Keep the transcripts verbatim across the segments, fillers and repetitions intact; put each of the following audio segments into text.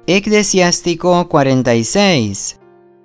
Eclesiástico cuarenta y seis.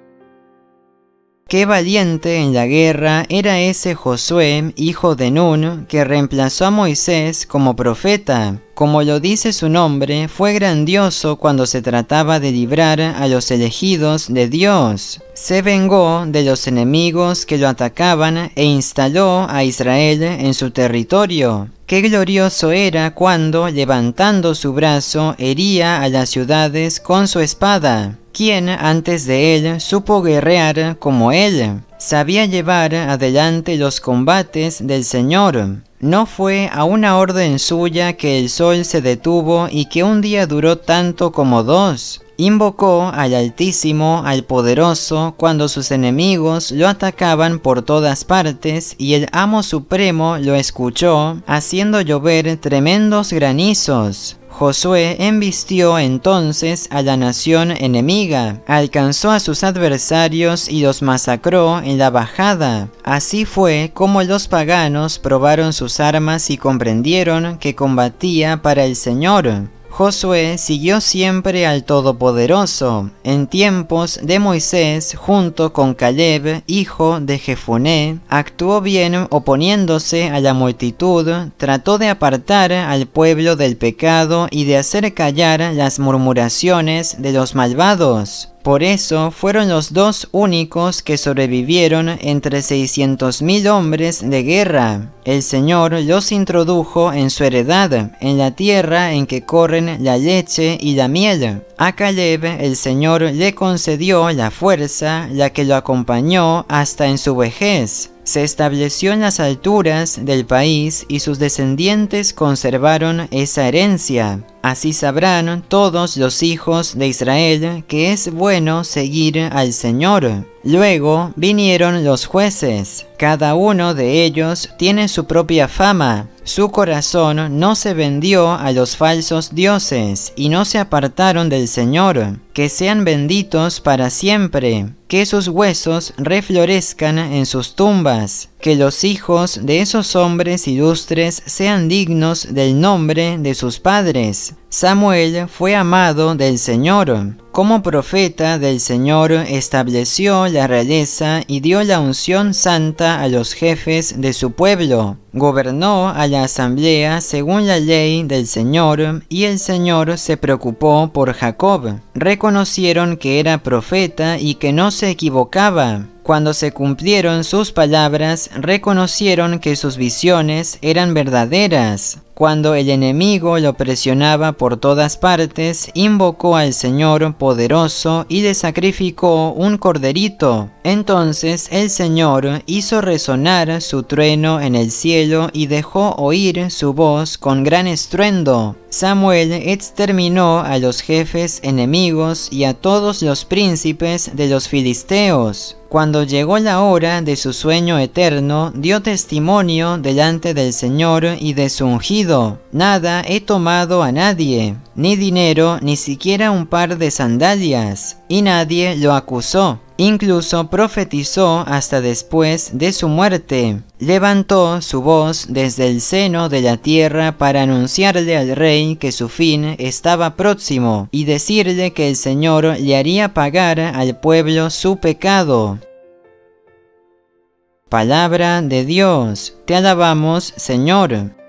Qué valiente en la guerra era ese Josué, hijo de Nun, que reemplazó a Moisés como profeta. Como lo dice su nombre, fue grandioso cuando se trataba de librar a los elegidos de Dios. Se vengó de los enemigos que lo atacaban e instaló a Israel en su territorio. Qué glorioso era cuando, levantando su brazo, hería a las ciudades con su espada. ¿Quién antes de él supo guerrear como él? Sabía llevar adelante los combates del Señor. No fue a una orden suya que el sol se detuvo y que un día duró tanto como dos. Invocó al Altísimo, al Poderoso, cuando sus enemigos lo atacaban por todas partes, y el Amo Supremo lo escuchó, haciendo llover tremendos granizos. Josué embistió entonces a la nación enemiga, alcanzó a sus adversarios y los masacró en la bajada. Así fue como los paganos probaron sus armas y comprendieron que combatía para el Señor. Josué siguió siempre al Todopoderoso. En tiempos de Moisés, junto con Caleb, hijo de Jefuné, actuó bien oponiéndose a la multitud, trató de apartar al pueblo del pecado y de hacer callar las murmuraciones de los malvados. Por eso fueron los dos únicos que sobrevivieron entre seiscientos mil hombres de guerra. El Señor los introdujo en su heredad, en la tierra en que corren la leche y la miel. A Caleb el Señor le concedió la fuerza, la que lo acompañó hasta en su vejez. Se estableció en las alturas del país y sus descendientes conservaron esa herencia. Así sabrán todos los hijos de Israel que es bueno seguir al Señor. Luego vinieron los jueces. Cada uno de ellos tiene su propia fama. Su corazón no se vendió a los falsos dioses y no se apartaron del Señor. Que sean benditos para siempre. Que sus huesos reflorezcan en sus tumbas. Que los hijos de esos hombres ilustres sean dignos del nombre de sus padres. Samuel fue amado del Señor. Como profeta del Señor estableció la realeza y dio la unción santa a los jefes de su pueblo. Gobernó a la asamblea según la ley del Señor, y el Señor se preocupó por Jacob. Reconocieron que era profeta y que no se equivocaba. Cuando se cumplieron sus palabras, reconocieron que sus visiones eran verdaderas. Cuando el enemigo lo presionaba por todas partes, invocó al Señor poderoso y le sacrificó un corderito. Entonces el Señor hizo resonar su trueno en el cielo y dejó oír su voz con gran estruendo. Samuel exterminó a los jefes enemigos y a todos los príncipes de los filisteos. Cuando llegó la hora de su sueño eterno, dio testimonio delante del Señor y de su ungido. Nada he tomado a nadie, ni dinero, ni siquiera un par de sandalias, y nadie lo acusó. Incluso profetizó hasta después de su muerte. Levantó su voz desde el seno de la tierra para anunciarle al rey que su fin estaba próximo y decirle que el Señor le haría pagar al pueblo su pecado. Palabra de Dios. Te alabamos, Señor.